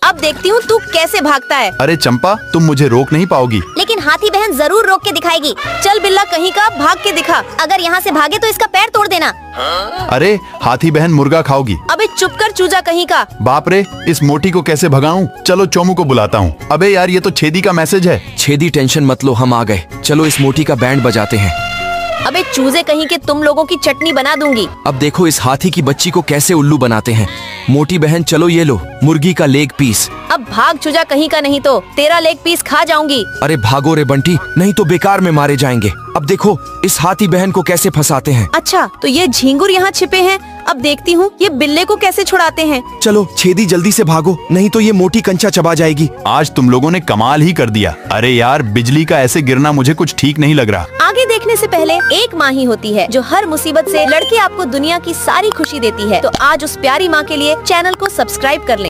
अब देखती हूँ तू कैसे भागता है। अरे चंपा, तुम मुझे रोक नहीं पाओगी। लेकिन हाथी बहन जरूर रोक के दिखाएगी। चल बिल्ला कहीं का, भाग के दिखा। अगर यहाँ से भागे तो इसका पैर तोड़ देना। अरे हाथी बहन मुर्गा खाओगी। अबे चुप कर चूजा कहीं का। बाप रे, इस मोटी को कैसे भगाऊं? चलो चोमू को बुलाता हूँ। अबे यार, ये तो छेदी का मैसेज है। छेदी टेंशन मत लो, हम आ गए। चलो इस मोटी का बैंड बजाते हैं। अबे चूजे कहीं के, तुम लोगों की चटनी बना दूंगी। अब देखो इस हाथी की बच्ची को कैसे उल्लू बनाते हैं। मोटी बहन चलो ये लो मुर्गी का लेग पीस। अब भाग चूजा कहीं का, नहीं तो तेरा लेग पीस खा जाऊंगी। अरे भागो रे बंटी, नहीं तो बेकार में मारे जाएंगे। अब देखो इस हाथी बहन को कैसे फंसाते हैं। अच्छा तो ये झींगुर यहाँ छिपे हैं। अब देखती हूँ ये बिल्ले को कैसे छुड़ाते हैं। चलो छेदी जल्दी से भागो, नहीं तो ये मोटी कंचा चबा जाएगी। आज तुम लोगों ने कमाल ही कर दिया। अरे यार, बिजली का ऐसे गिरना मुझे कुछ ठीक नहीं लग रहा। आगे देखने से पहले एक माँ ही होती है जो हर मुसीबत से लड़के आपको दुनिया की सारी खुशी देती है। तो आज उस प्यारी माँ के लिए चैनल को सब्सक्राइब कर लें।